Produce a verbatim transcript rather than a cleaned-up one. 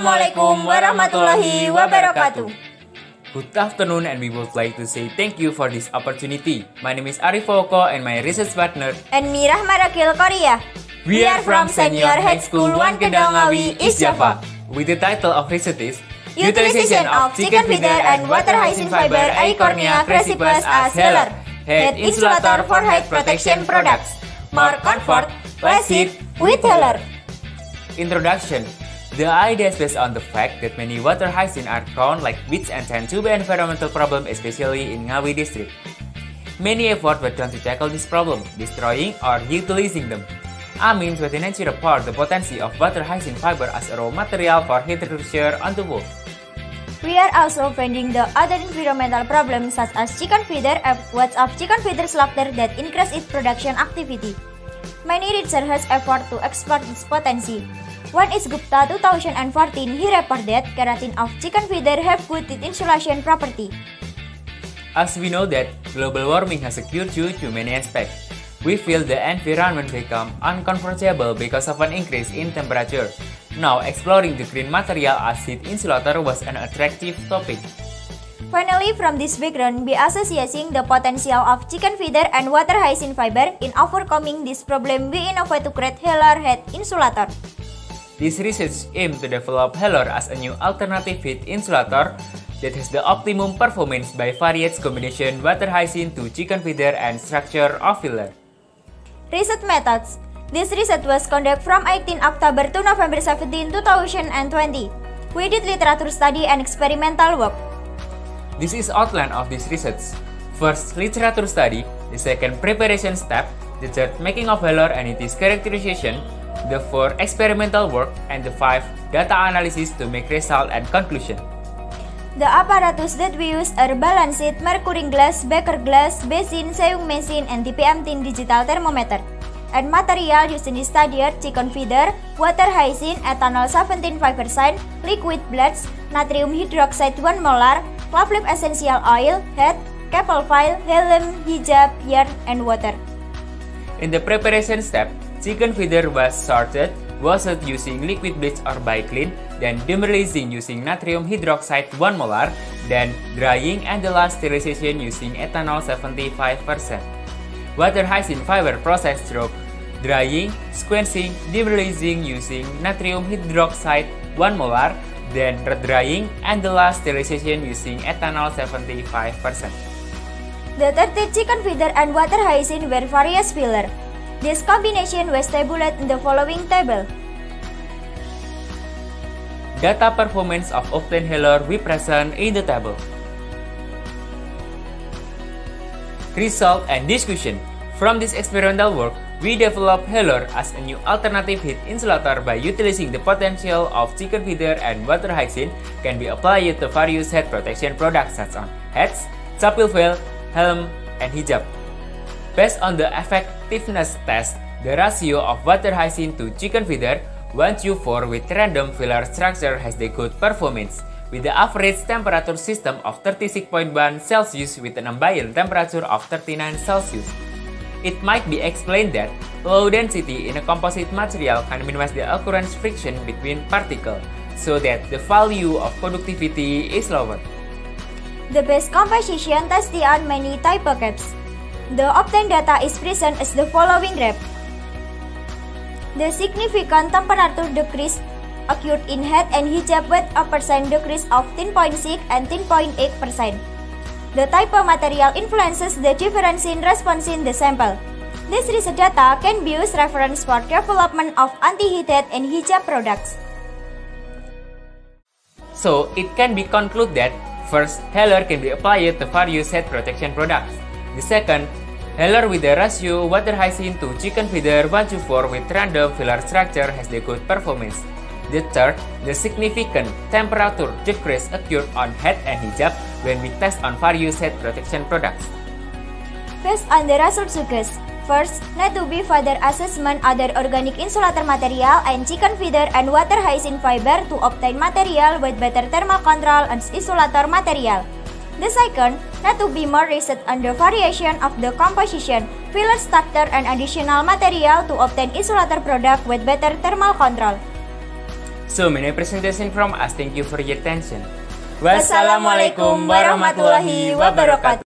Assalamualaikum warahmatullahi wabarakatuh. Good afternoon, and we would like to say thank you for this opportunity. My name is Arif Foko and my research partner And Mirah Marakil Korea. We are from Senior High School one Kedangawi, East Java. With the title of research is Utilization of chicken feeder and water hyacinth fiber Eichhornia crassipes as Heller, head insulator for head protection products. More comfort, less heat with Heller. Introduction. The idea is based on the fact that many water hyacinths are grown like weeds and tend to be an environmental problem, especially in Ngawi district. Many efforts were done to tackle this problem, destroying or utilizing them. Amines with the nature part the potency of water hyacinth fiber as a raw material for horticulture on the world. We are also finding the other environmental problems such as chicken feeder efforts of chicken feeder slaughter that increase its production activity. Many researchers effort to exploit this potency. One is Gupta two thousand fourteen, he reported that keratin of chicken feeder have good insulation property. As we know that global warming has occurred due to many aspects, we feel the environment become uncomfortable because of an increase in temperature. Now, exploring the green material as heat insulator was an attractive topic. Finally, from this background, by associating the potential of chicken feeder and water hyacinth fiber in overcoming this problem, we innovate to create Heller head insulator. This research aims to develop Heller as a new alternative heat insulator that has the optimum performance by various combination water hyacinth to chicken feeder and structure of Heller. Research methods. This research was conducted from eighteenth October to November seventeenth, two thousand twenty. We did literature study and experimental work. This is outline of this research. First, literature study. The second, preparation step. The third, making of Heller and its characterization. The four, experimental work. And the five, data analysis to make result and conclusion. The apparatus that we use are balanced mercury glass, Becker glass, basin, sewing machine, and T P M tin digital thermometer. And material used in this study are chicken feeder, water hyacinth, ethanol seventeen point five percent, liquid bloods, natrium hydroxide one molar, clove leaf essential oil, head, couple file, helm, hijab, yarn, and water. In the preparation step, chicken feeder was sorted, washed using liquid bleach or biclean, then demoralizing using natrium hydroxide one molar, then drying and the last sterilization using ethanol seventy-five percent. Water hyacinth fiber process through drying, squeezing, demoralizing using natrium hydroxide one molar, then drying and the last sterilization using ethanol seventy-five percent. The thirty chicken feeder and water hyacinth were various filler. This combination was tabulated in the following table. Data performance of obtained Heller we present in the table. Result and discussion. From this experimental work, we developed Heller as a new alternative heat insulator by utilizing the potential of chicken feeder and water hyacinth can be applied to various head protection products such as heads, chapel veil, helm, and hijab. Based on the effectiveness test, the ratio of water hyacinth to chicken feeder one to four with random filler structure has the good performance, with the average temperature system of thirty-six point one Celsius with an ambient temperature of thirty-nine Celsius. It might be explained that low density in a composite material can minimize the occurrence friction between particles, so that the value of conductivity is lower. The best composition tested on many type of caps. The obtained data is present as the following graph. The significant temperature decrease occurred in head and hijab with a percent decrease of ten point six and ten point eight percent. The type of material influences the difference in response in the sample. This research data can be used reference for development of anti-heat and hijab products. So, it can be concluded that first, Heller can be applied to various head protection products. The second, Heller with the ratio water hyacinth to chicken feeder one to four with random filler structure has the good performance. The third, the significant temperature decrease occurred on head and hijab when we test on various head protection products. Based on the results suggest, first, need to be further assessment other organic insulator material and chicken feeder and water hyacinth fiber to obtain material with better thermal control and insulator material. The second, need to be more research on the variation of the composition, filler structure, and additional material to obtain insulator product with better thermal control. So many presentation from us. Thank you for your attention. Wassalamualaikum warahmatullahi wabarakatuh.